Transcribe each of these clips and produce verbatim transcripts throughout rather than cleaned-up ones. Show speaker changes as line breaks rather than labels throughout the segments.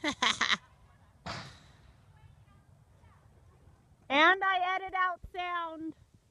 And I edit out sound.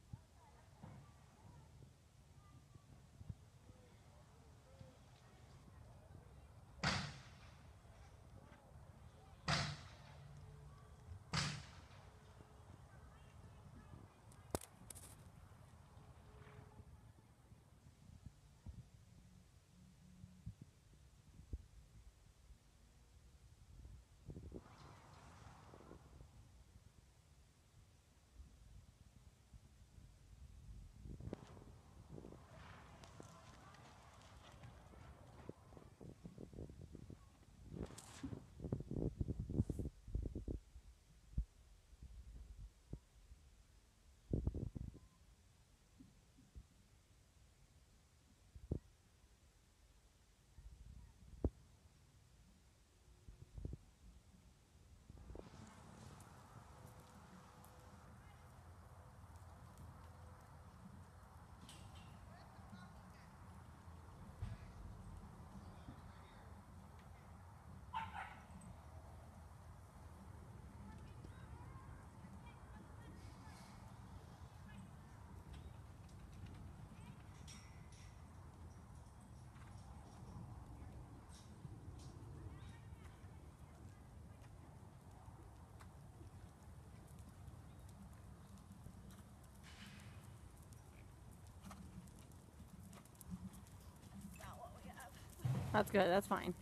That's good, that's fine.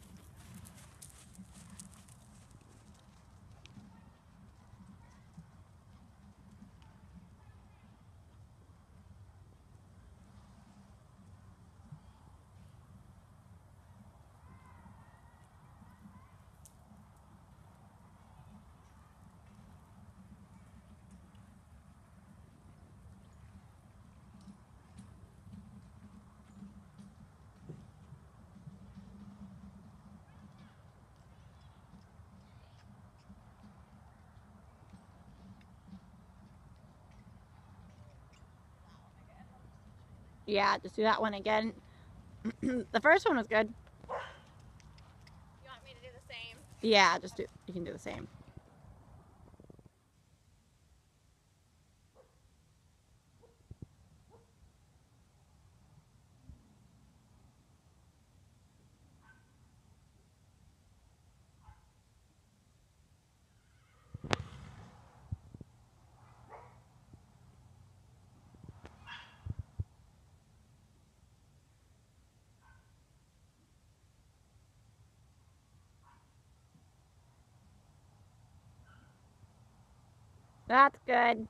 Yeah, just do that one again. The first one was good.
You want me to do the same?
Yeah, just do, you can do the same. That's good.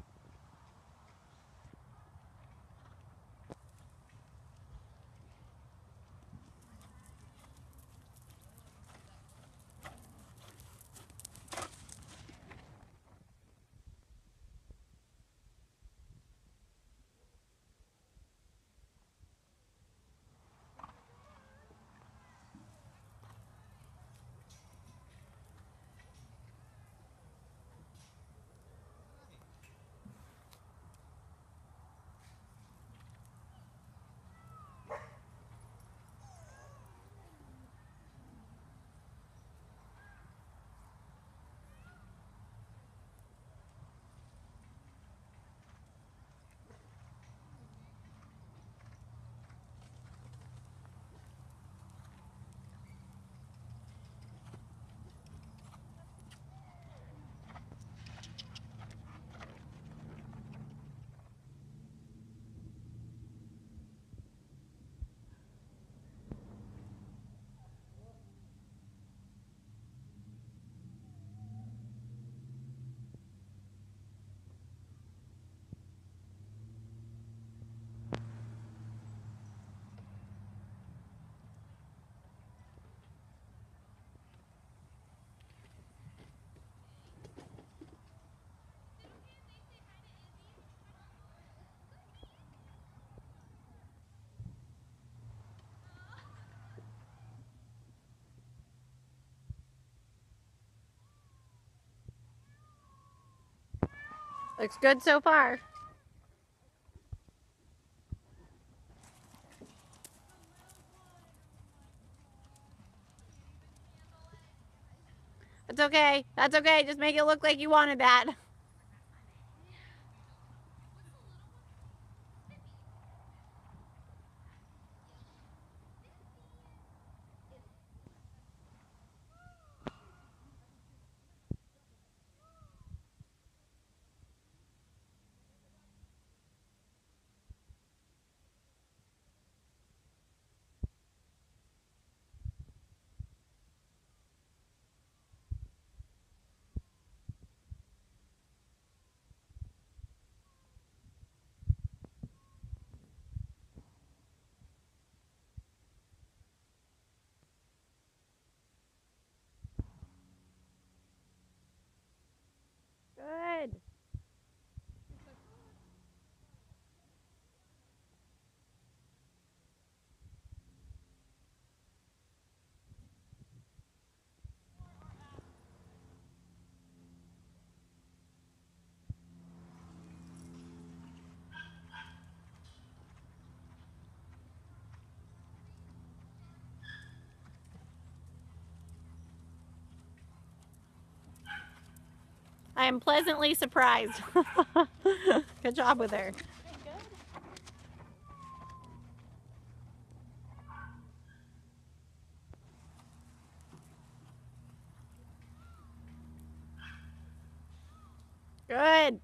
Looks good so far. okay. That's okay. Just make it look like you wanted that. Good. I am pleasantly surprised. Good job with her. Good.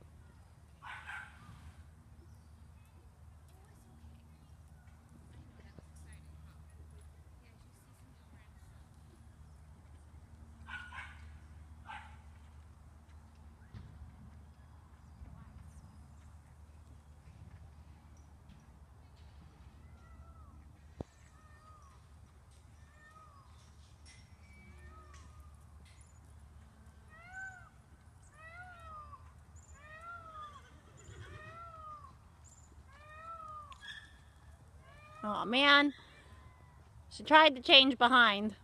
Oh man, she tried to change behind.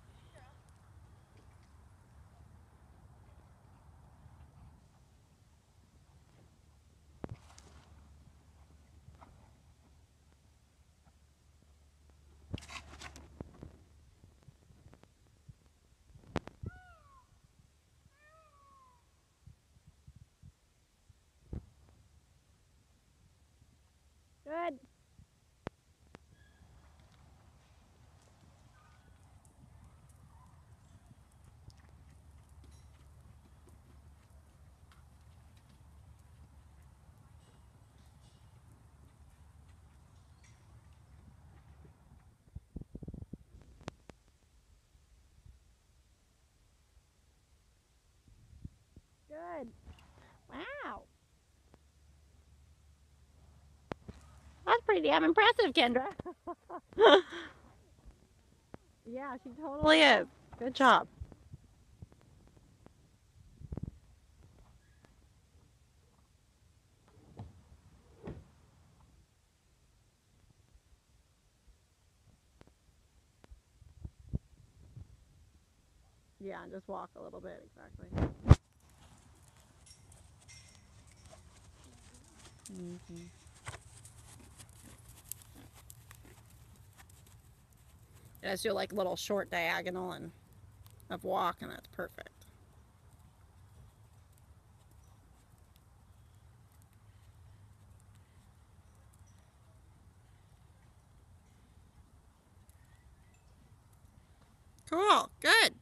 Good. Good. Wow. That's pretty damn impressive, Kendra. Yeah, she totally is. Good job. Yeah, just walk a little bit, exactly. Mm-hmm. Just do like little short diagonal and of walk, and that's perfect. Cool. Good.